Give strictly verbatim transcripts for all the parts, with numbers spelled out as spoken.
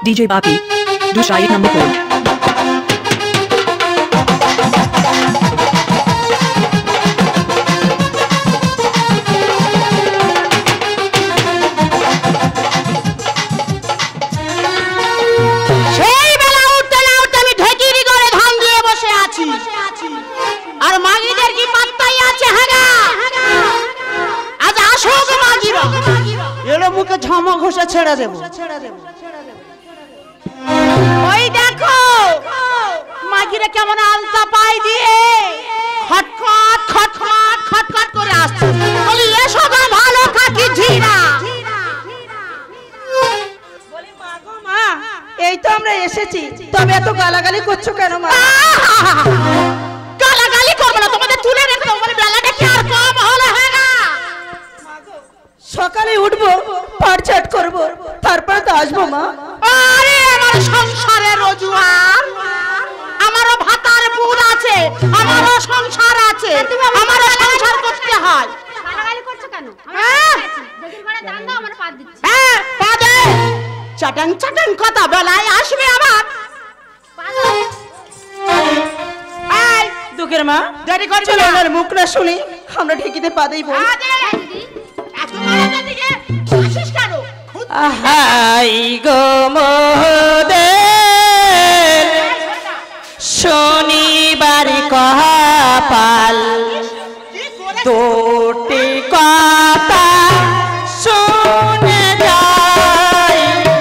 D J Papi, do try it number four. ঝমা ঘষা ছেড়ে দেব। ওই দেখো মাগিরা কেমন আলতা পাই দিয়ে খটখট খটখট খটখট করে আসছে। বলি এসো গো ভালো কাকি ঝিরা। বলি মা গো মা, এই তো আমরা এসেছি, তবে এত গালাগালি করছো কেন মা? গালাগালি করবো না, তোমাদের তুলে রেখে দেবো। বলি বেলাটা কি আর কম হলো? হ্যাঁ না, সকালে উঠবো, পাটচাট করবো, তারপরে তো আসবো মা। আরে আমার সংসারের রোজগার, আমারও ভাতার পুর আছে, আমারও সংসার আছে, আমারও সংসার করতে হয়। গালাগালি করছো কেন? দেখি ঘরে দান দাও, আমার পা দিচ্ছি। হ্যাঁ পা দে। চাটাং চাটাং কথা বেলায় আসবে আবার। পা দাও। এই দুঃখের মা, দেরি করছো না, আমার মুখ না শুনি আমরা ঢেকিতে পা দেই। পা দে দিদি। আহাই গো মোদের শনিবার কপাল, দুটি কথা শুনে যাই।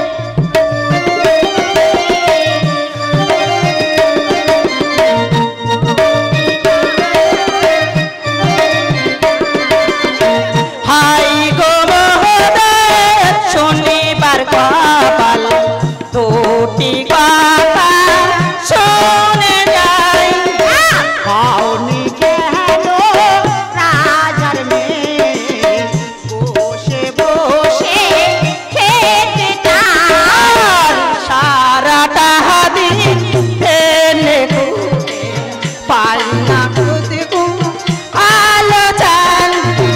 হাই গো মোদের শনিবার কপাল, দুটি কথা শুনে যাই। পাওনি কেন রাজার মেয়ে, বসে বসে খেতে চান, সারাটা দিন ফেলে পাই না আলো চান।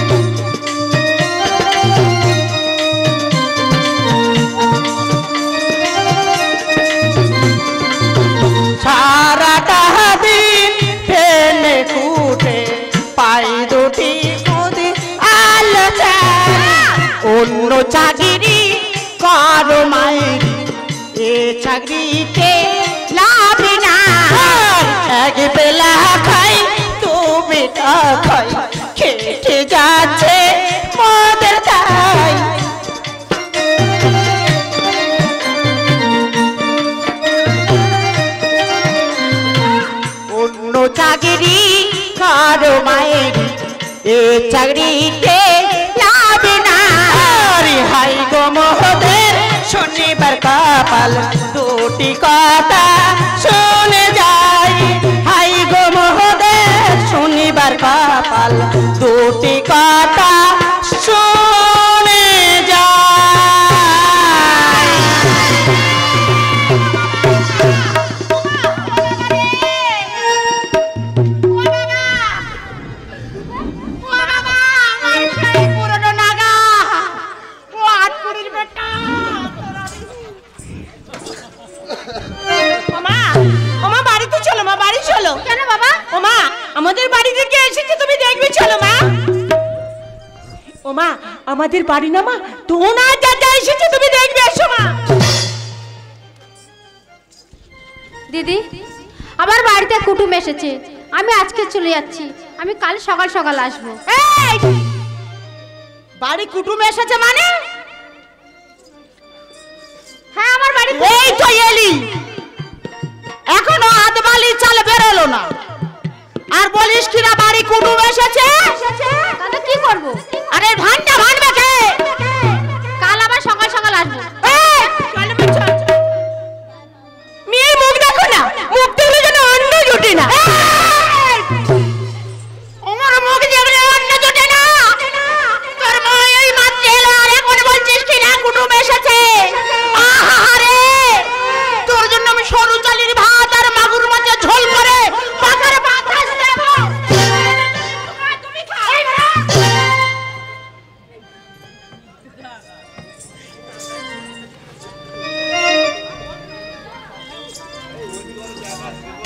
সারাটা দিন ফেলে কুটে পাই দুটি কুদি আলো চান। অন্য চাকরি করো মায়েরি, এ চাকরিতে লাভ না। এক বেলা খাই দু বেলা খাই, খেটে যাচ্ছে মদের তাই। অন্য চাকরি করো মায়ের, এ চাকরিতে লাভ না। হাই গো মোদের শনিবার কপাল, দুটি কথা শুনে যাই। হাই গো মোদের শনিবার কপাল, দুটি কথা শুনে যাই। আমাদের বাড়ি থেকে এসেছে, তুমি দেখবে। চলো মা। ও মা, আমাদের বাড়ি না মা, তোমার দাদা এসেছে, তুমি দেখবে। এসো মা। দিদি, আমার বাড়িতে কুটুম এসেছে, আমি আজকে চলে যাচ্ছি, আমি কাল সকাল সকাল আসবো। এই বাড়ি কুটুম এসেছে মানে? হ্যাঁ আমার বাড়ি। এই তো এলি, এখনো আদবালি চাল বেরোলো না, আর বলিস কিনা বাড়ি কুটুম এসেছে? তাহলে কি করবো? আরে ভান্ডা ভান্ডবে কে? কাল আবার সকাল সকাল আসবো। মেয়ের মুখ দেখো না, মুখ দেখলে যেন অন্ন জুটে না। আমার মুখ দেখলে অন্ন জুটে না। তোর মা এই মাত্র এলো, আর এখন বলছিস কিনা কুটুম এসেছে? আহারে, তোর জন্য আমি সরু চালের ভাত আর মাগুর মাছের ঝোল করে পাখারে বাতাস দেব। তুমি খাই না।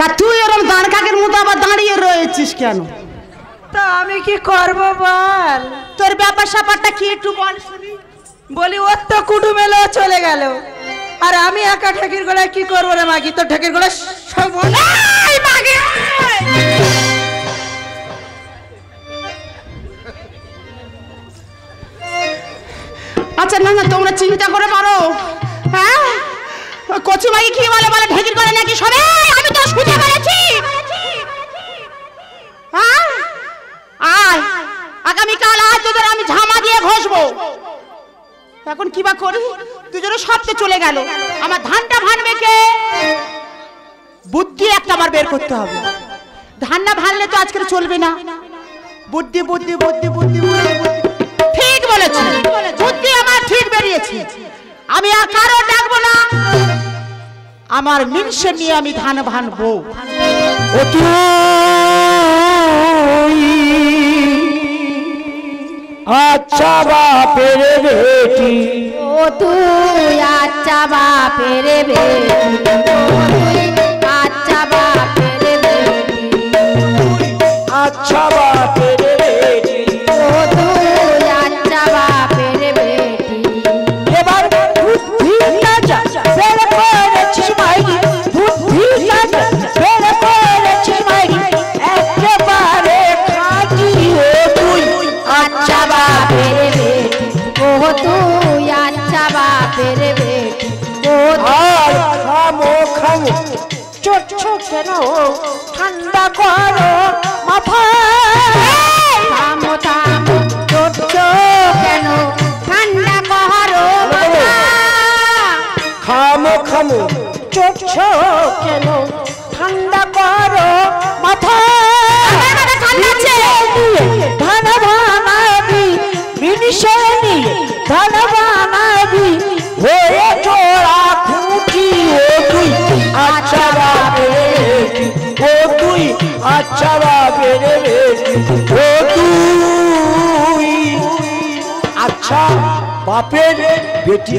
তা তুই এরকম দাঁড় কাকের মতো আবার দাঁড়িয়ে রয়েছিস কেন? তা আমি কি করব বল? তোর ব্যাপার স্যাপারটা কি একটু বল শুনি। বলি ওর তো কুটুম এলো চলে গেল, আর আমি একা ঠেকির গোড়ায় কি করবো রে মাগি? তোর ঠেকির গোড়ায় সব আচ্ছা না না তোমরা চিন্তা করে পারো। হ্যাঁ কচু মাগি কি বলে বলে ঢেকির করে নাকি সবে? আমি তো শুতে পেরেছি। হ্যাঁ আয় আগামীকাল আজ তোদের আমি ঝামা দিয়ে ঘষবো। এখন কি বা করি? দুজনে সবতে চলে গেল, আমার ধানটা ভানবে কে? বুদ্ধি একটা আমার বের করতে হবে। ধান না ভানলে তো আজকে চলবে না। বুদ্ধি বুদ্ধি বুদ্ধি বুদ্ধি বুদ্ধি ঠিক বলেছি, বুদ্ধি আমার ঠিক বেরিয়েছে। আমি আর কারো ডাকবো না, আমার মিনসে নিয়ে আমি ধান ভানবো। ও তুই আচ্ছা বাপের বেটি, ও তুই আচ্ছা বাপের বেটি, আচ্ছা বাপের বেটি, আচ্ছা বাপের বেটি, ও তুই আচ্ছা বাপের বেটি। এবার বুদ্ধি কাজা বের করেছিস মাইরি, বুদ্ধি কাজা বের করেছিস মাইরি, একেবারে খাঁটি ও তুই আচ্ছা বাপের বেটি, ও তুই আচ্ছা বাপের বেটি, ও আর খামো খামো চোচ্ছ কেন ঠান্ডা করো মাথা, থামো থামো চোচ্ছ কেন ঠান্ডা করো মাথা, খামো খামো চোচ্ছ কেন ঠান্ডা করো মাথা, ধান বানাবি মিনিশে নিয়ে ধান বানাবি হয়ে জোড়া খুঁটি ও তুই আচ্ছা বাপের বেটি, ও তুই আচ্ছা বাপের বেটি, ও তুই আচ্ছা বাপের বেটি।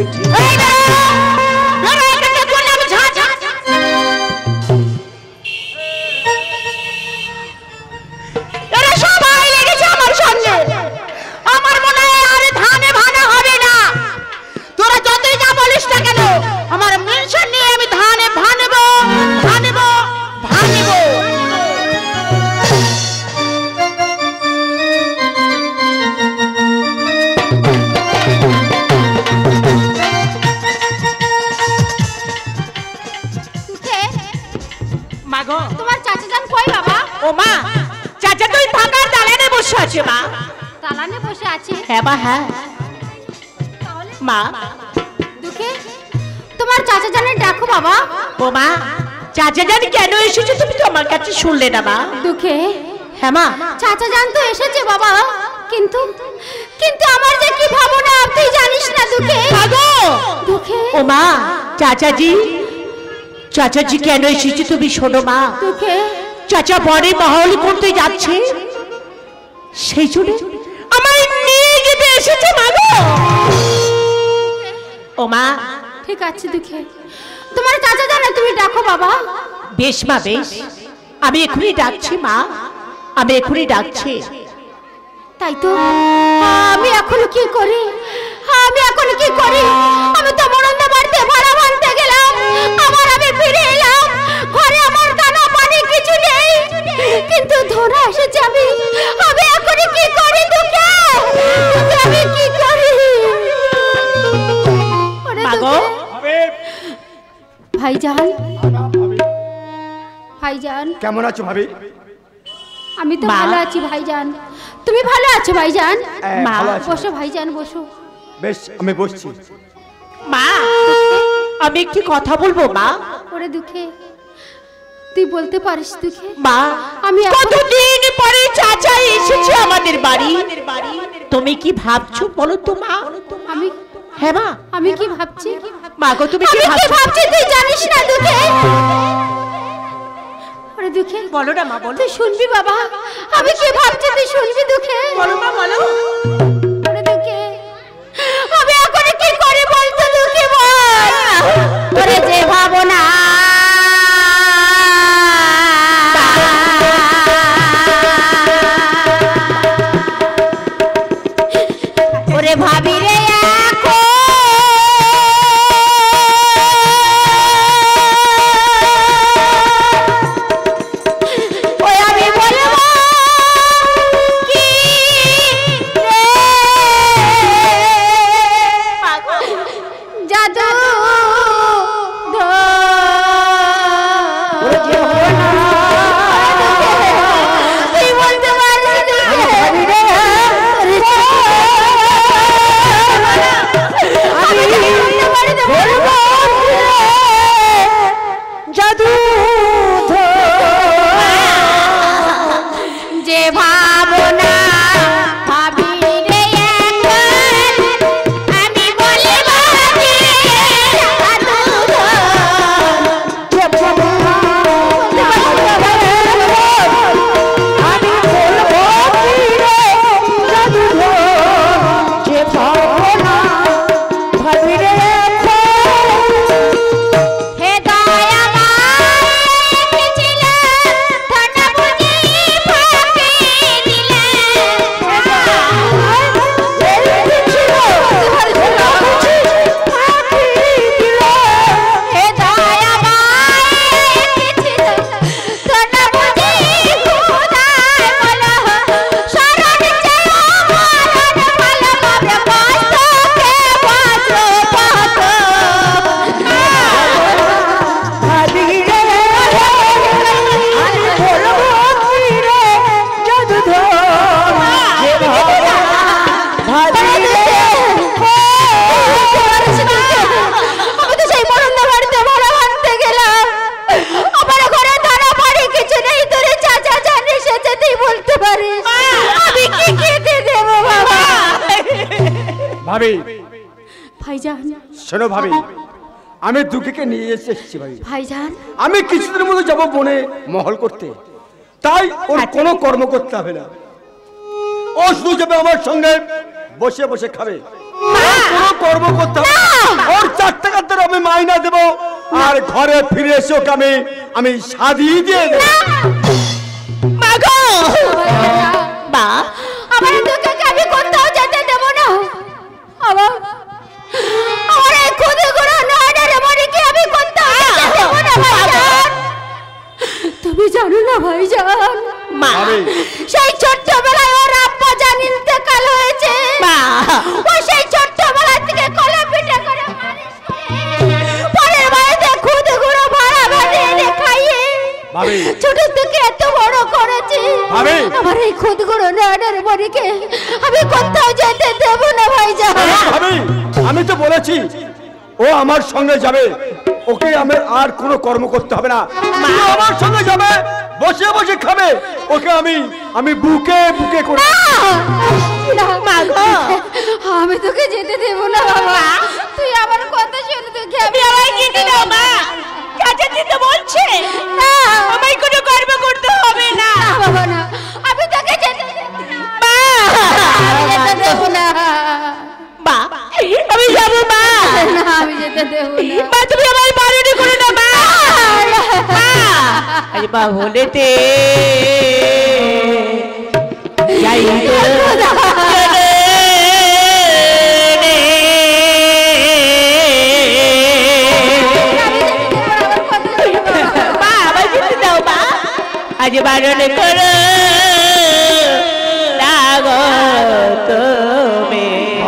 এরা সবাই লেগেছে আমার সঙ্গে। আমার মনে হয় আর ধানে ভানা হবে না। তোরা যতই যা বলিস না কেন, আমার মেনশন নিয়ে আমি ধানে ভানবো ভানবো ভানবো। মাগো তোমার চাচা যান কই বাবা? ও মা, চাচা তুই ফাঁকার দালানে বসে আছে মা। দালানে বসে আছে? হ্যাঁ বা হ্যাঁ তাহলে মা। দুঃখে তোমার চাচা জানের ডাকো বাবা। ও মা, চাচা জানি কেন এসেছে তুমি তো আমার কাছে শুনলে না মা? দুঃখে হ্যাঁ মা। চাচা জান তো এসেছে বাবা, কিন্তু কিন্তু আমার যে কি ভাবনা তুই জানিস না দুঃখে। মাগো দুঃখে ও মা, চাচাজি চাচাজি কেন এসেছে তুমি শোনো মা। দুঃখে চাচা বড় মহল করতে যাচ্ছে, সেই জন্য আমার নিয়ে যেতে এসেছে মাগো। ও মা ঠিক আছে দুঃখে, তোমার চাচা জানে তুমি ডাকো বাবা। বেশ মা বেশ, আমি এখনই ডাকছি মা, আমি এখনই ডাকছি। তাই তো আমি এখন কি করি, আমি এখন কি করি? আমি তো মরণদা বাড়িতে ভাড়া ভাঙতে গেলাম, আবার আমি ফিরে এলাম, ঘরে আমার দানা পানি কিছু নেই, কিন্তু ধরা এসেছে আমি। আমি এখন কি করি দুঃখে? দুঃখে আমি কি করি? ওরে মাগো দুঃখে। ভাইজান ভাইজান কেমন আছো ভাবি? আমি তো মা। ভালো আছি ভাইজান, তুমি ভালো আছো ভাইজান? হ্যাঁ, মা, ভালো আছি। বসো ভাইজান বসো। বেশ আমি বসছি। মা আমি একটি কথা বলবো মা। ওরে দুঃখে তুই বলতে পারিস দুঃখে? মা আমি এখন- কতদিন পরে চাচা এসেছে আমাদের বাড়ি, তুমি কি ভাবছো বলো তো মা? আমি হ্যাঁ মা। আমি কি ভাবছি? মা গো তুমি কি আমি কি ভাবছো? ভাবছি তুই জানিস না দুঃখে? ওরে দুঃখে বলো না মা বলো। তুই শুনবি বাবা, আমি কি ভাবছি তুই শুনবি দুঃখে? বলো মা বলো। ওরে দুঃখে আমি এখন কি করি বলতো দুঃখে বল। ওরে যে ভাবনা ভাবি ভাইজান শোনো ভাবি, আমি দুঃখীকে নিয়ে এসেছি ভাই। ভাইজান আমি কিছুদিনের মধ্যে যাবো বনে মহল করতে, তাই ওর কোনো কর্ম করতে হবে না। ও শুধু যাবে আমার সঙ্গে, বসে বসে খাবে, কোনো কর্ম করতে হবে না। ওর চার টাকার দ্বারা আমি মাইনা দেবো, আর ঘরে ফিরে এসে ওকে আমি আমি সাজিয়ে দিয়ে দেবো। মা আমার দুঃখকে আমি কোথাও যেতে দেব না। আমার আমার এই খুদে গুলো নয়নের মরিকে আমি কোথাও যেতে দেব না ভাইজান। তুমি জানো না ভাইজান, মা সেই ছোট্টবেলায় ওর আব্বা জান ইন্তেকাল হয়েছে। মা ও সেই ছোট্টবেলা থেকে কোলে পিঠে করে মানুষ করে পরের বাড়িতে খুদে গুলো ভাড়া ভাড়িয়ে খাইয়ে ভাবি ছোট থেকে এত বড় করেছি। ভাবি আমার এই খুদগুলো নয়নের মরিকে আমি কোথাও যেতে দেব না ভাইজান। ভাবি আমি তো বলেছি ও আমার সঙ্গে যাবে, ওকে আমার আর কোনো কর্ম করতে হবে না। শুধু আমার সঙ্গে যাবে, বসে বসে খাবে, ওকে আমি আমি বুকে বুকে করে। না মা গো, আমি তোকে যেতে দেব না বাবা। তুই আমার কথা শুনে তোকে আমি আমায় যেতে দাও মা। কাজে দিতে বলছে না, আমায় কোনো কর্ম করতে হবে না। বাবা না, আমি তোকে যেতে দেব না মা। আমি যেতে দেব না মা, আমি যাব মা। না আমি যেতে দেব না মা, তুমি আমায় বারণ করে না মা। আজ বাহনেতে যাই গো আজ বারণ করো লাগো তুমি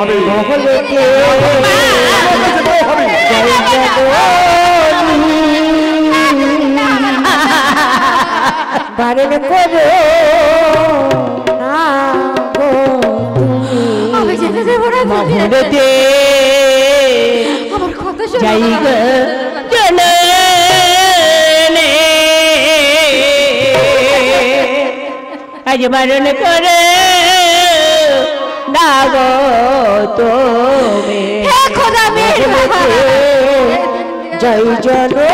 বারণ করো না গো আমি যেতে দেব না। বাহনেতে আমার কথা শুনে যাই গো চলে আজ বারণ করে না গো তুমি খোদা মের জয় জনো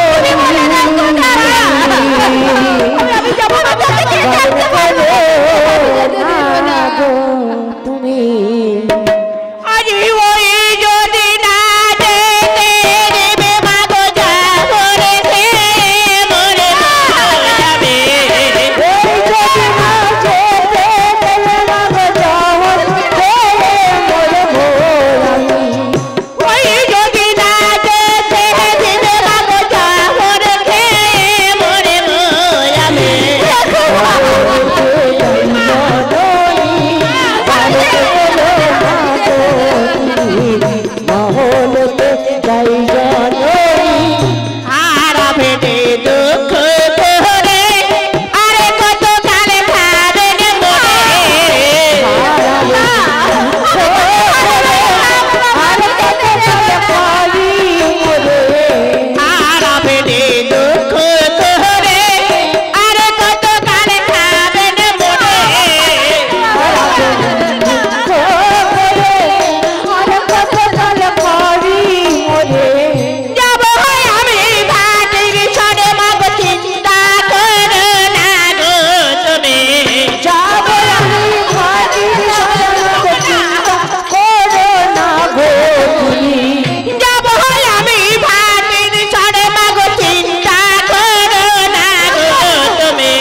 আমি যাব না তোকে যেতে পারবো না গো তুমি আজ ওই যদি না যেতে দেবে মা গো যা করেছে মরে যাবে। ওই যদি না যেতে দেবে মা গো যা করেছে মরে যাবে। হারা পেটে দুঃখ করে আরে কত কালে খাবেন হারা পেটে দুঃখ করে আরে কত কালে খাবেন যাব আমি ভাটির ছড়ে মাগো চিন্তা করো না গো তুমি যাব আমি ভাটির ছড়ে মাগো চিন্তা করো না গো তুমি যাব আমি ভাটির ছড়ে মাগো চিন্তা করো না গো তুমি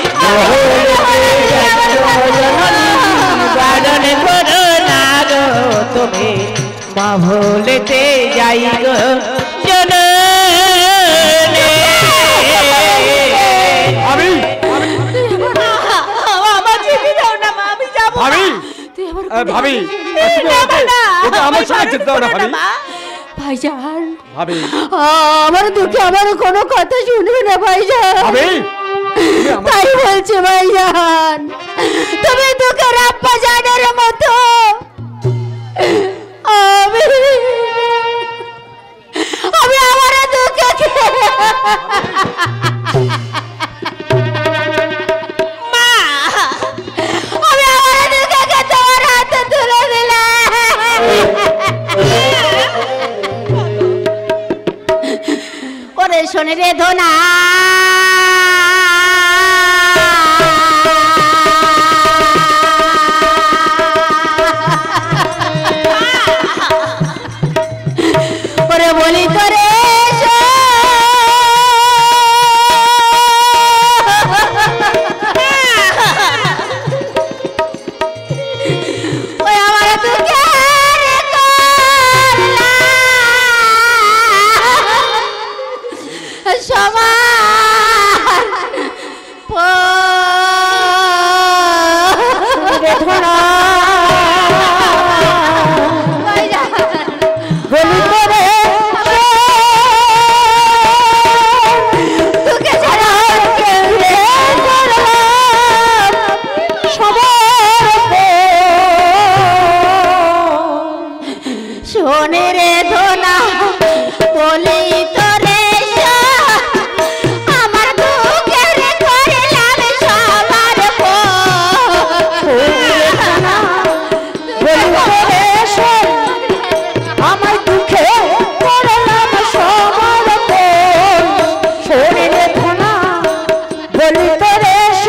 বারণ করো না গো তুমি বাহলেতে যাই গো জননে আমি আমার যেতে দাও না মা, আমি যাব না। ভাবি তুই আমার আহ, ভাবি এই তুমি না, ওকে- না, ওকে আমার আমায় সঙ্গে বারণ যেতে দাও না করো ভাবি। মা। ভাইজান ভাবি আমার দুঃখে আমার কোনো কথা শুনবে না ভাইজান। ভাবি তুমি আমার তাই বলছে ভাইজান, তুমি দুঃখের আব্বা জানের মতো আমি আমি আমার দুঃখকে মা আমি আমার দুঃখকে তোমার হাতে তুলে দিলাম। ওরে শোনে রে ধনা ওরে বলি তোরে ওই আমার তোকে শোনে রে ধনা বলি তোরে আমার দুঃখের করলাম সবার আমার দুঃখে করলাম সবার শোনে রে ধনা বলি তোরে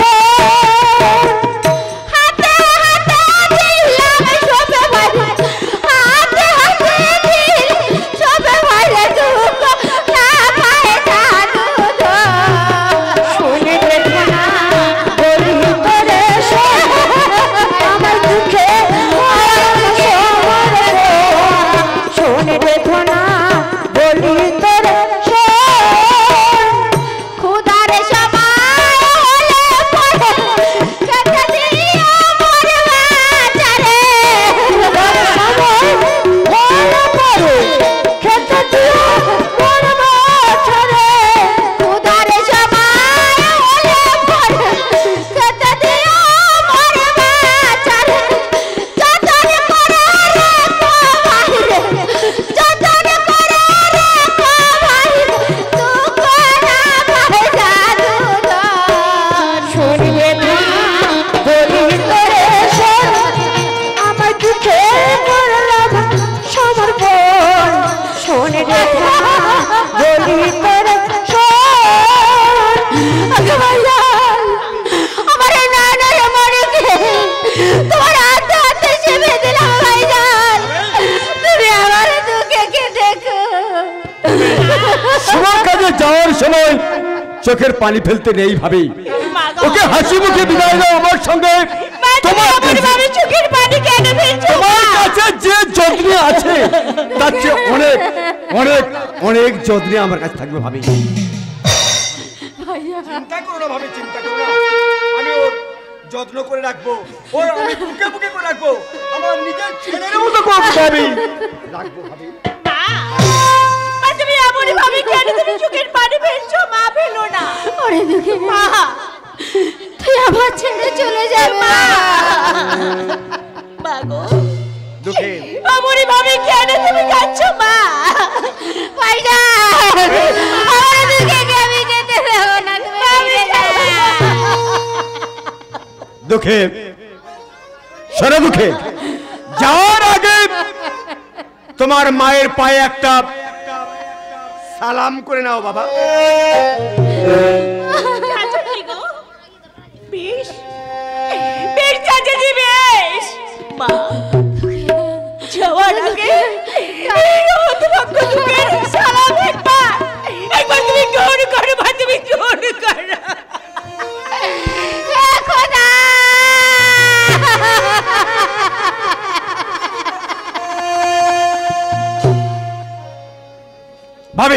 যাওয়ার সময় চোখের পানি ফেলতে নেই ভাবি ওকে হাসি মুখে বিদায় দাও আমার সঙ্গে তোমার চোখের পানি কেন ফেলছো তোমার কাছে যে যত্ন আছে তার চেয়ে অনেক অনেক অনেক যত্ন আমার কাছে থাকবে ভাবি চিন্তা করো না ভাবি চিন্তা করো না আমি ওর যত্ন করে রাখবো ওর আমি বুকে বুকে করে রাখবো আমার নিজের ছেলের মতো করব ভাবি রাখবো ভাবি তুমি এমন ভাবে কেন তুমি চোখের পানি ফেলছো মা ফেলো না ওরে দুঃখে মা তুই আবার ছেড়ে চলে যাবে মা মা গো দুঃখে এমন ভাবে কেন তুমি কাঁদছো মা ভাইরা আমার দুঃখে আমি যেতে দেব না তুমি ফিরে যাবে দুঃখে সরে দুঃখে যাওয়ার আগে তোমার মায়ের পায়ে একটা সালাম করে নাও বাবা বেশ বেশ চাচাজি বেশ মা যাওয়ার আগে অতভক্ত যুগের সালাম একবার একবার তুমি গ্রহণ করো মা তুমি গ্রহণ করো খোদা ভাবি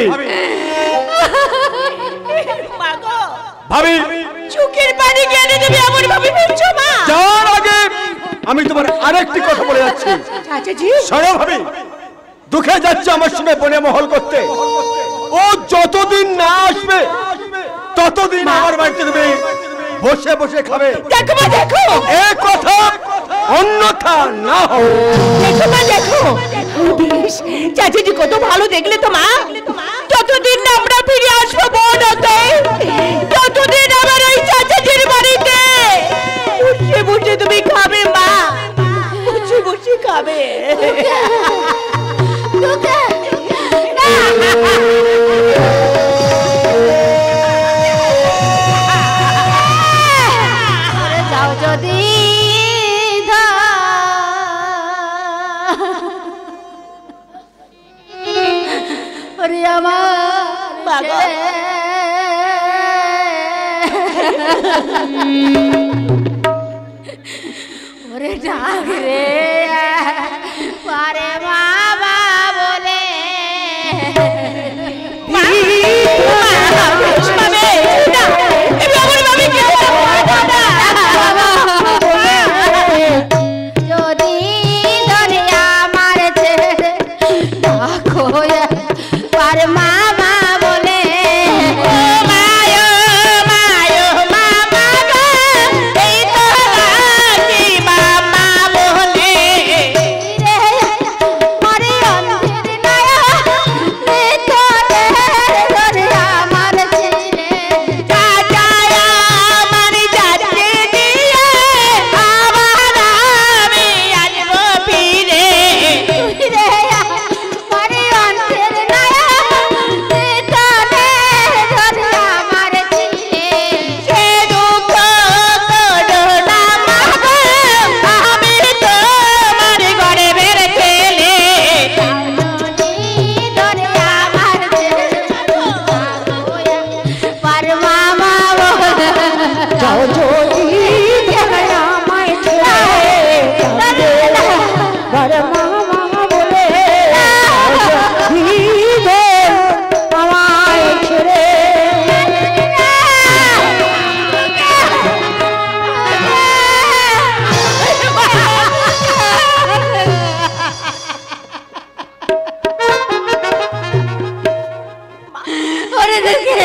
মা গো ভাবি চোখের পানি কেন তুমি এমন ভাবে ফেলছো মা যাওয়ার আগে আমি তোমার আরেকটি কথা বলে যাচ্ছি চাচাজি সরো ভাবি দুঃখে যাচ্ছে আমার সঙ্গে বনে মহল করতে ও যতদিন না আসবে ততদিন আমার বাড়িতে তুমি বসে বসে খাবে দেখো মা দেখো এই কথা অন্যথা না হোক দেখো মা দেখো বেশ চাচাজি কত ভালো দেখলে তো মা যতদিন না আমরা ফিরে আসবো বোন হতে ততদিন আমার ওই চাচাজির বাড়িতে বসে বসে তুমি খাবে মা বসে বসে খাবে ডাকো ওরে ডাক রে পারে বাবা বলে যদি দরিয়া মারছে ডাকো পারে মামা বলে মায়ো মায়ো মামা গো এই তো রাজি মামা বলে রে মরে অন্ধের নয়া রে তো দরিয়া মারছে রে যা যা আমার যাচ্ছে দিয়ে আবার আমি আসবো ফিরে তুই রে মরে অন্ধের নয়া রে তো দরিয়া মারছে সে দুঃখ করো না মা গো আমি তোমার ঘরে বের ছেলে দরিয়া মারছে পার মামা যাও যদি দেখা আমায় ছেড়ে পার মামা বলে আমায় ছেড়ে ওরে দেখে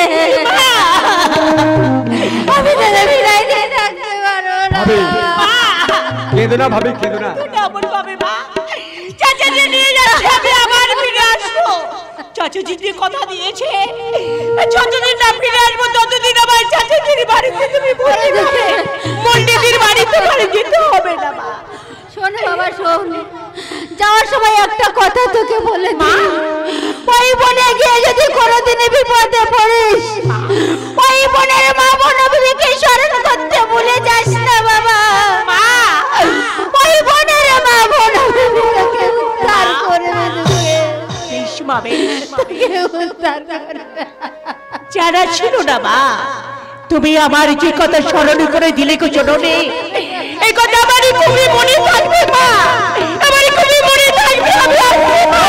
আমি তাদের বিদায় দিয়ে থাকতে পারবো না ভাবি কেঁদো না ভাবি কেঁদো না এমন ভাবে মা চাচাকে নিয়ে যাচ্ছে আমি আবার ফিরে আসবো চাচাজি যে কথা দিয়েছে যতদিন না ফিরে আসবো ততদিন আমার চাচাজির বাড়িতে তুমি বলে দেবে মন্ডিদির বাড়িতে বাড়ি যেতে হবে না মা শোন বাবা শোন যাওয়ার সময় একটা কথা তোকে বলে মা ওই বনে গিয়ে যদি কোনোদিনই বিপদে পড়িস ওই বনের মা বনবিকে স্মরণ করতে ভুলে যাস না বাবা মা ওই বনের মা বনবিকে উদ্ধার করবে তোকে বেশ মা বেশ তোকে উদ্ধার করবে জানা ছিল না মা তুমি আমার যে কথা স্মরণ করে দিলে কো জননে এই কথা আমারই খুবই মনে থাকবে মা আমারই খুবই মনে থাকবে আমি আসবো মা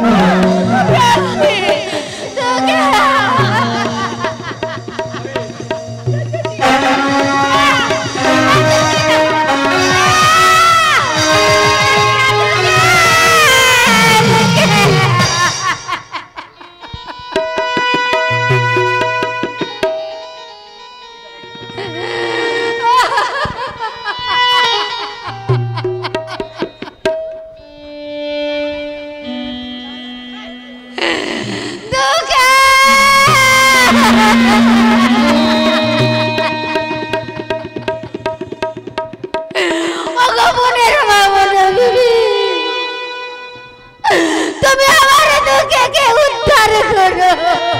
তুমি আমার দুঃখকে উদ্ধার করো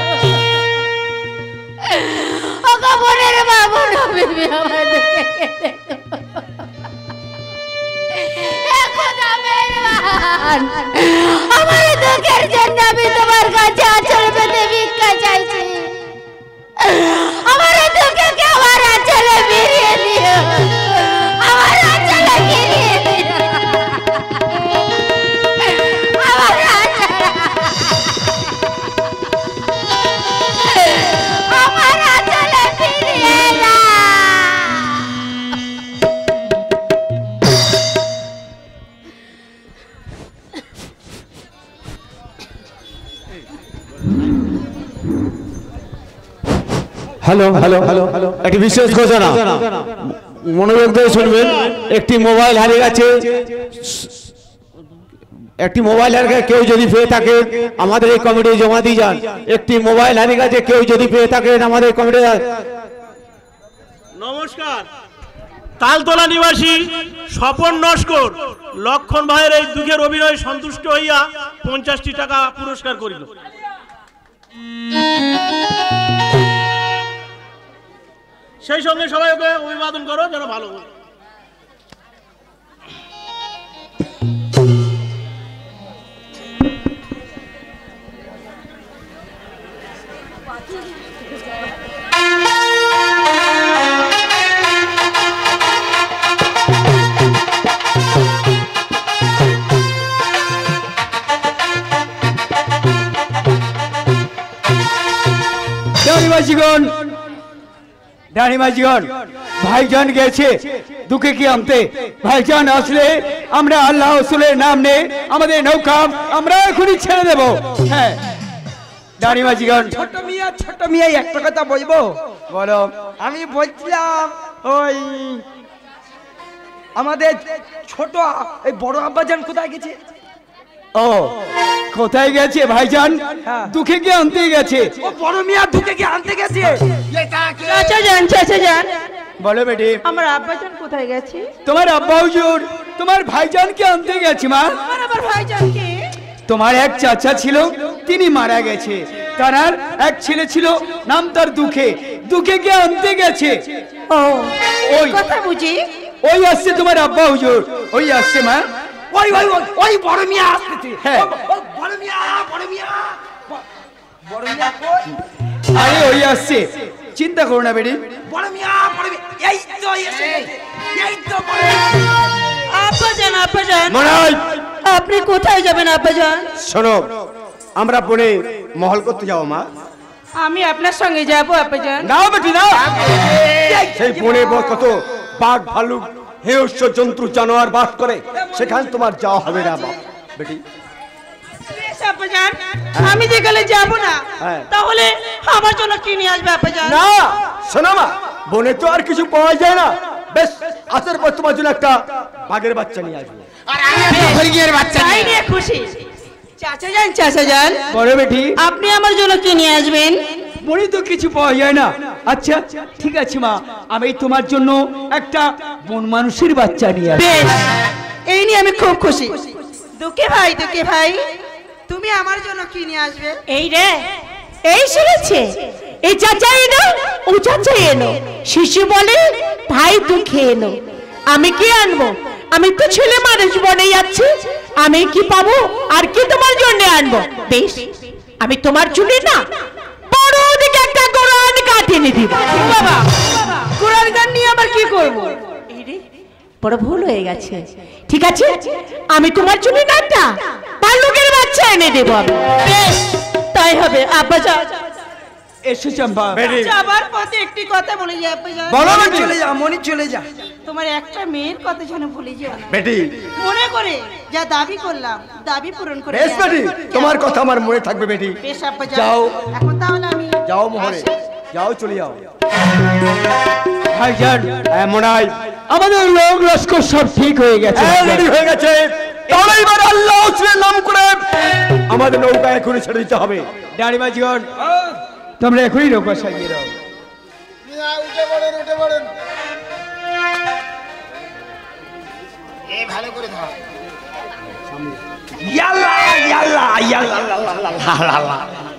ও কবরের বাবু নবী আমার দুঃখকে আমার দুঃখের জন্য আমি তোমার কাছে আচল পেতে ভিক্ষা চাইছি আমার দুঃখকে আমার আচলে ফিরিয়ে দিও আমার আচলে ফিরিয়ে দিও আমার আচলে আমার আচলে ফিরিয়ে দাও হ্যালো হ্যালো হ্যালো একটি বিশেষ ঘোষণা মনোযোগ দিয়ে শুনবেন একটি মোবাইল হারিয়ে গেছে একটি মোবাইল হারিয়ে গেছে কেউ যদি পেয়ে থাকে আমাদের এই কমিটি জমা দিয়ে যান একটি মোবাইল হারিয়ে গেছে কেউ যদি পেয়ে থাকেন আমাদের কমিটি নমস্কার তালতলা নিবাসী স্বপন নস্কর লক্ষণ ভাইয়ের এই দুঃখের অভিনয় সন্তুষ্ট হইয়া পঞ্চাশটি টাকা পুরস্কার করিল সেই সঙ্গে সবাই ওকে অভিবাদন করো যেন ভালো হয় দাঁড়িমাঝিগণ দাঁড়িমাঝিগণ ভাইজান গেছে দুঃখে কি আনতে। ভাইজান আসলে আমরা আল্লাহ রসুলের নাম নে আমাদের নৌকা আমরা এখনই ছেড়ে দেব। হ্যাঁ দাঁড়িমাঝিগণ। ছোট মিয়া ছোট মিয়া একটা কথা বলবো। বলো। আমি বলছিলাম ওই আমাদের ছোট এই বড় আব্বাজান কোথায় গেছে? ও কোথায় গেছে ভাইজান? দুঃখে কি আনতে গেছে। ও বড় মিয়া দুঃখে কি আনতে গেছে? চাচা যান চাচা যান। বলো বেটি। আমার আব্বাজান কোথায় গেছে? তোমার আব্বা হুজুর তোমার ভাইজানকে আনতে গেছে মা। আমার আবার ভাইজান কে? তোমার এক চাচা ছিল তিনি মারা গেছে, তার এক ছেলে ছিল নাম তার দুঃখে, দুঃখে কে আনতে গেছে। ও ওই কথা বুঝি। ওই আসছে তোমার আব্বা হুজুর, ওই আসছে মা। ওই ওই ওই ওই বড় মিয়া আসছে। হ্যাঁ বড় মিয়া বড় মিয়া বড় মিয়া কই? আরে ওই আসছে, চিন্তা করো না বেটি। বড় মিয়া বড় মিয়া এই তো এসে এই তো বড় আব্বাজান আব্বাজান মনাই আপনি কোথায় যাবেন আব্বাজান? শোনো আমরা বনে মহল করতে যাবো মা। আমি আপনার সঙ্গে যাব আব্বাজান। না বেটি না, সেই বনে কত বাঘ ভালুক হিংস্র জন্তু জানোয়ার বাস করে, সেখানে তোমার যাওয়া হবে না বেটি। বেশ আব্বাজান, আমি যেখানে যাব না তাহলে আমার জন্য কি নিয়ে আসবে আব্বাজান? না শোনো মা, বনে তো আর কিছু পাওয়া যায় না, বেশ আসার পর তোমার জন্য একটা বাঘের বাচ্চা নিয়ে আসবো। তাই নিয়ে খুশি। চাচা যান চাচা যান। বড় বেটি আপনি আমার জন্য কি নিয়ে আসবেন? বনে তো কিছু পাওয়া যায় না। আচ্ছা ঠিক আছে মা, আমি তোমার জন্য একটা বন মানুষের বাচ্চা নিয়ে আসবো। বেশ, এই নিয়ে আমি খুব খুশি। দুঃখে ভাই দুঃখে ভাই, তুমি আমার জন্য কি নিয়ে আসবে? এই রে, এই শুনেছে এই চাচা এলো, ও চাচা এলো, শিশু বলে ভাই তুই খেয়ে এলো। আমি কি আনবো? আমি তো ছেলে মানুষ বনে যাচ্ছি, আমি কি পাবো আর কি তোমার জন্য আনবো? বেশ, আমি তোমার জন্য না বড় দিকে একটা কোরআন কাঠ এনে দিব। বাবা, কোরআন গান নিয়ে আবার কি করব? এই রে, বড় ভুল হয়ে গেছে। ঠিক আছে, আমি তোমার জন্য না একটা ভাল্লুকের বাচ্চা এনে দেবো আমি। বেশ, তাই হবে আব্বাজান। এসো চম্পা। যাবার পথে একটি কথা বলে যাই আব্বাজান। বলো মনি বেটি। চলে যা মনি চলে যা। তোমার একটা মেয়ের কথা যেন ভুলে যেও না। বেটি মনে করে যা দাবি করলাম দাবি পূরণ করে বেশ নিয়ে বেটি, আসবে। তোমার কথা আমার মনে থাকবে বেটি। বেশ আব্বাজান, যাও। এখন তাহলে আমি যাও মহলে, যাও চলে যাও। ভাইজান মনাই আমাদের লোক লস্কর সব ঠিক হয়ে গেছে, রেডি হয়ে গেছে। তাহলে এবার আল্লাহ রাসূলের নাম করে আমাদের নৌকা এখনই ছেড়ে দিতে হবে। দাঁড়িমাঝিগণ তোমরা এখনই নৌকা সাজিয়ে দাও। উঠে পড়েন উঠে পড়েন এই ভালো করে ধর। ইয়াল্লা ইয়াল্লা ইয়াল্লা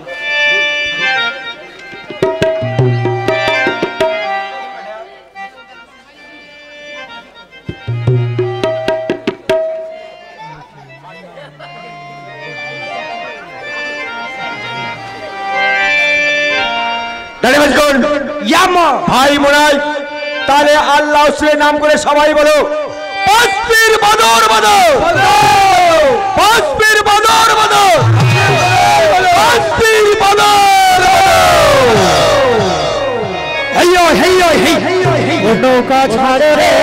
দাঁড়িমাঝিগণ ইয়ামা ভাই মোনাই, তাহলে আল্লাহ রাসূলের নাম করে সবাই বলো পাঁচপীর বদর বদর, পাঁচপীর বদর বদর, পাঁচপীর বদর। হেইয়ো হেইয়ো হেই নৌকা ছাড়ে রে,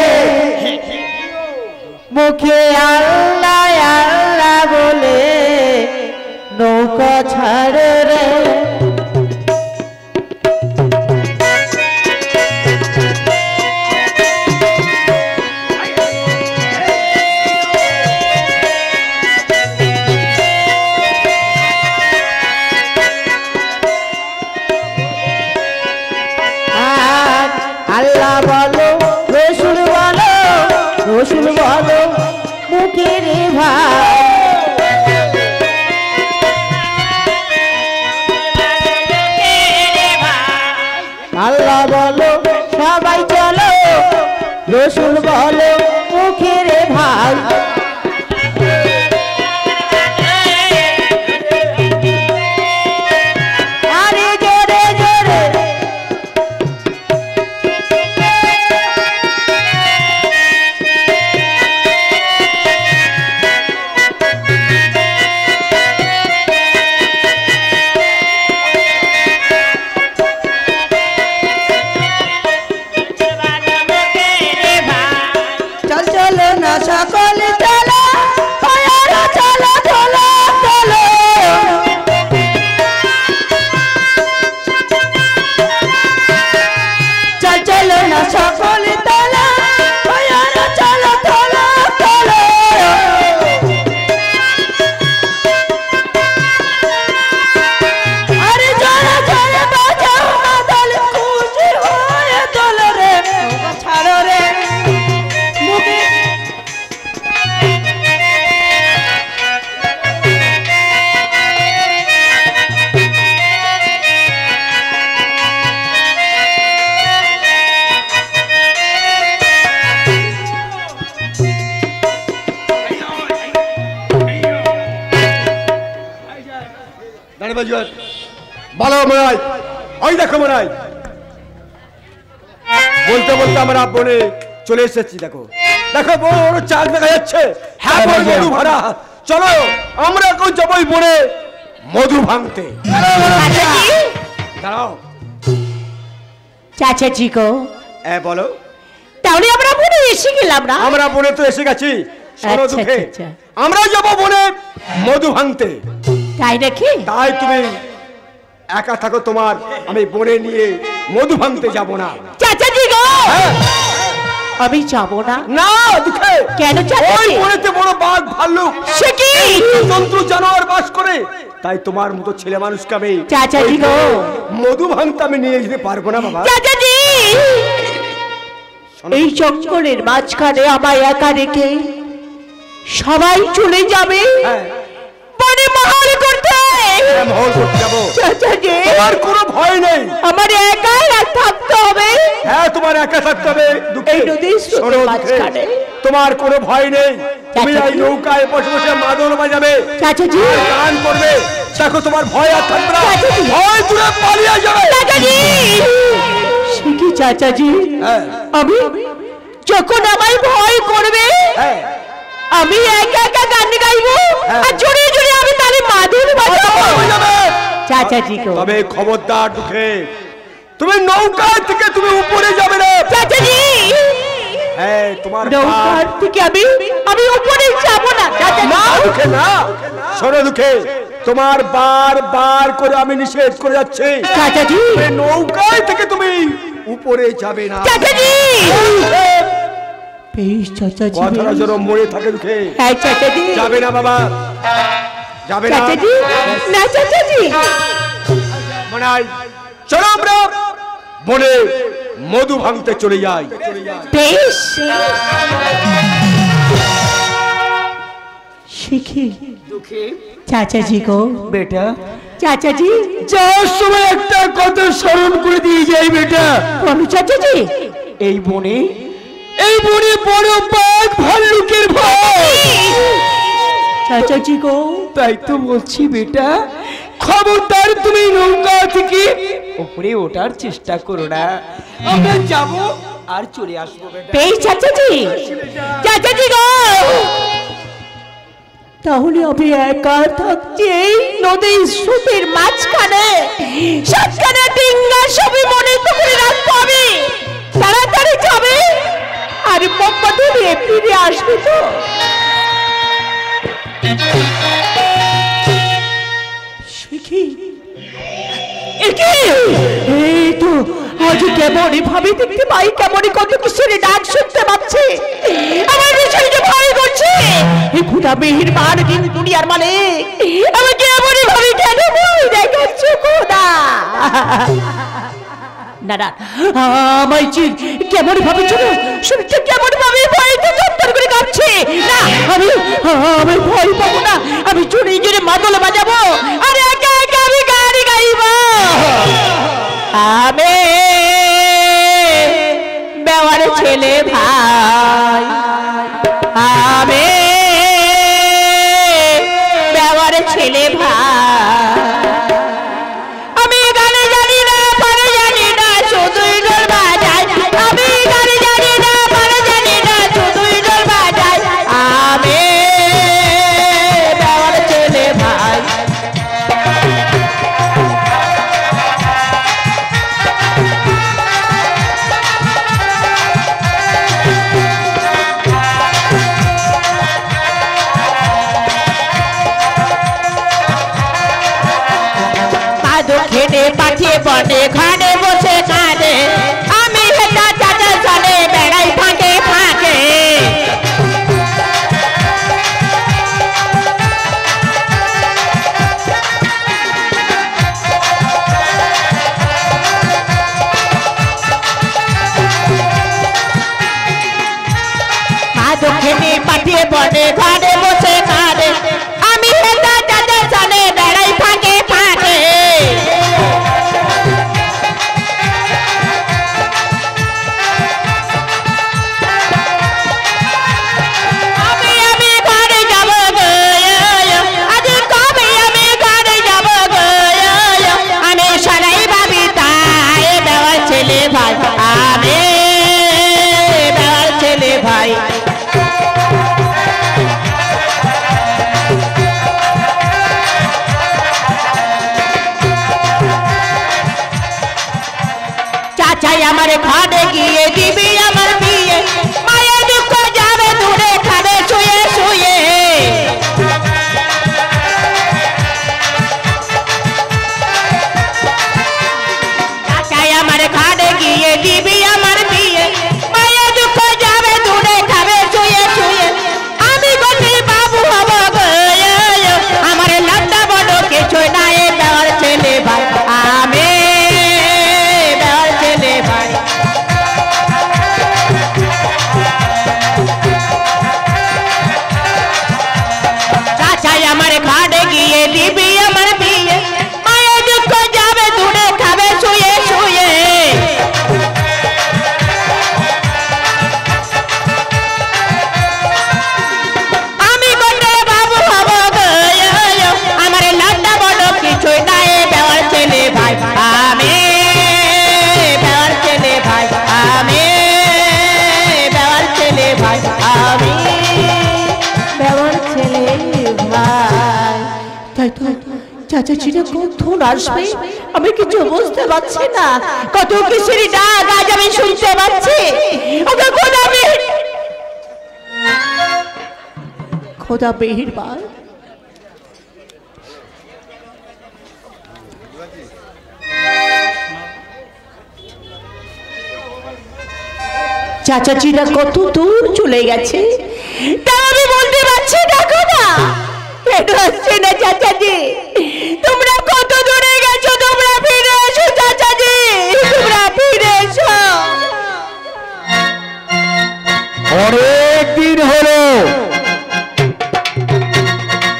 মুখে আল্লাহ আল্লাহ বলে নৌকা ছাড়ে রে। আল্লাহ বলো রসুল বলো রসুল বলো মুখের ভাই। আল্লাহ বলো সবাই চলো রসুল বলো মুখের ভাই। আরে জোরে বাজুয়ার ভালো মনে হয় ওই দেখো মনে হয় বলতে বলতে আমরা বনে চলে এসেছি দেখো দেখো বড় বড় চাক দেখা যাচ্ছে হ্যাঁ মধু ভরা চলো আমরা এখন যাবই বনে মধু ভাঙতে দাঁড়াও চাচাজি গো হ্যাঁ বলো তাহলে আমরা বনে এসে গেলাম না আমরা বনে তো এসে গেছি শোনো আচ্ছা, দুঃখে আচ্ছা। আমরা যাবো বনে মধু ভাঙতে তাই নাকি তাই তুমি একা থাকো তোমার আমি বনে নিয়ে মধু ভাঙতে যাব না চাচাজি গো হ্যাঁ। আমি যাব না না দুঃখে কেন ওই চাচাজি বনেতে বড় বাঘ ভাল্লুক সে কি জন্তু জানোয়ার বাস করে তাই তোমার মতো ছেলে মানুষকে আমি চাচাজি গো মধু ভাঙতে আমি নিয়ে যেতে পারবো না বাবা চাচাজি এই জঙ্গলের মাঝখানে আমায় একা রেখে সবাই চলে যাবে হ্যাঁ বনে মহল করতে হ্যাঁ, মহল করতে যাবো চাচাজি তোমার কোনো ভয় নেই আমার একাই আর থাকতে হবে হ্যাঁ তোমার একা থাকতে হবে দুঃখে। এই নদীর স্রোতের শোনো দুঃখে, মাঝখানে। তোমার কোনো ভয় নেই তুমি চাচাজি। এই নৌকায় বসে বসে মাদল বাজাবে চাচাজি আর গান করবে দেখো তোমার ভয় আর থাকবে না চাচাজি। ভয় দূরে পালিয়ে যাবে চাচাজি সে কি চাচাজি হ্যাঁ আমি যখন আমায় ভয় করবে হ্যাঁ আমি একা একা গান গাইবো হ্যাঁ। আর জোরে জোরে আমি তালে মাদুর বাজাবো হয়ে যাবে। চাচাজি গো তবে খবরদার দুঃখে তুমি নৌকা থেকে তুমি উপরে যাবে না চাচাজি হ্যাঁ তোমার নৌকার পা- থেকে আমি আমি উপরে যাব না চাচাজি না দুঃখে না শোনো দুঃখে তোমার বার বার করে আমি নিষেধ করে যাচ্ছি চাচাজি এই নৌকায় থেকে তুমি উপরে যাবে না চাচাজি বেশ চাচাজি কথাটা যেন মরে থাকে দুঃখে হ্যাঁ চাচাজি যাবে না বাবা যাবে না চাচাজি না চাচাজি মনে হয় চলো আমরা বনে মধু ভাঙতে চলে যাই বেশ শিখি চাচাজি গো বেটা চাচাজি যাওয়ার সময় একটা কথা স্মরণ করে দিয়ে যাই বেটা বলো চাচাজি এই বনে এই বনে বড় বাঘ ভাল্লুকের ভয় চাচাজি গো তাই তো বলছি বেটা খবরদার তুমি নৌকা থেকে উপরে ওঠার চেষ্টা করো না আমরা যাব আর চলে আসবো বেটা বেশ চাচাজি চাচাজি গো তাহলে আমি একা থাকছি এই নদীর স্রোতের মাঝখানে সাতখানে ডিঙ্গা সবই মনে করে রাখবো আমি তাড়াতাড়ি যাবে আর মোমবাতি নিয়ে ফিরে আসবে তো শিখি একে এই তো আজ কেমনই ভাবে দেখতে পাই কেমনই কত কিশোরে ডাক শুনতে পাচ্ছি আমার বিষয়টা ভয় করছে এই খুদা মেহির মান দিন দুনিয়ার মানে আমি কেমনই ভাবে কেন ভয় দেখাচ্ছ খুদা না না আমায় চিন কেমন ভাবে ছিল শরীরটা কেমন ভাবে ভয়তে চত্বর করে কাঁপছে না আমি আমি ভয় পাবো না আমি জোরে জোরে মাদল বাজাবো আর একা একা আমি গাড়ি গাইব আমি বেওয়ার ছেলে ভাই আমি বেওয়ার ছেলে ভাই আমি গানে জানি না পারে জানি না শুধুই ডোল বাজাই আমি গানে জানি না পারে জানি না শুধুই ডোল বাজাই আমি বেওয়ার ছেলে ভাই খেতে পাঠিয়ে বনে ঘরে বসে কাঁদে আমি হেটা চাচা চলে বেড়াই ফাঁকে ফাঁকে খেতে পাঠিয়ে বনে ঘরে বসে কাঁদে আমি হেটা চাচা চলে বেড়াই ফাঁকে ফাঁকে আমি আমি ঘরে যাব গো আজ কবে আমি ঘরে যাব গো চাচাই আমার ঘাটে গিয়ে দিবি আমার বিয়ে মায়ের দুঃখ যাবে দূরে খাবে শুয়ে শুয়ে চাচাই আমার ঘাটে গিয়ে দিবি আমার বিয়ে মায়ের দুঃখ যাবে দূরে খাবে শুয়ে শুয়ে আমি গতির বাবু হব গো আমার লাড্ডা বড় কিছু নাই দেওয়ার ছেলে ভাই আমি দেওয়ার ছেলে ভাই চাচাই আমার ঘাটে গিয়ে দিবি আমার বিয়ে মায়ের দুঃখ যাবে দূরে খাবে শুয়ে শুয়ে আমি গোটের বাবু হব গো আমার লাড্ডা বড় কিছু নাই দেওয়ার ছেলে ভাই আমি দেওয়ার ছেলে ভাই আমি দেওয়ার ছেলে ভাই আমি দেওয়ার ছেলে ভাই তাই তো চাচাচিরা কখন আসবে আমি কিছু বুঝতে পারছি না কত কিসের ডাক আজ আমি শুনতে পাচ্ছি ওকে খোদা মেহের খোদা মেহেরবান চাচাচিরা কত দূর চলে গেছে তা আমি বলতে পারছি না খোদা কেন আসছে না চাচা